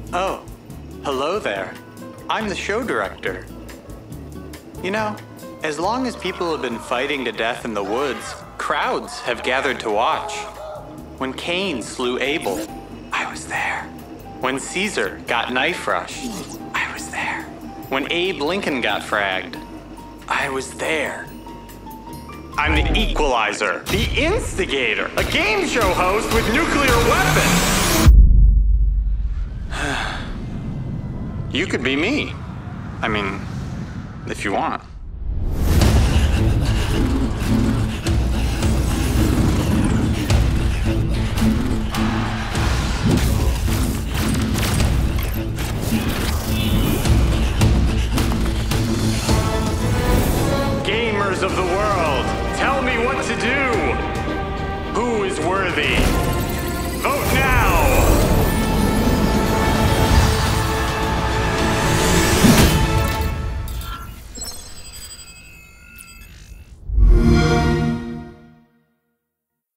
Oh, hello there. I'm the show director. You know, as long as people have been fighting to death in the woods, crowds have gathered to watch. When Cain slew Abel, I was there. When Caesar got knife rushed, I was there. When Abe Lincoln got fragged, I was there. I'm the equalizer, the instigator, a game show host with nuclear weapons. You could be me. I mean, if you want. Gamers of the world, tell me what to do. Who is worthy? Vote now.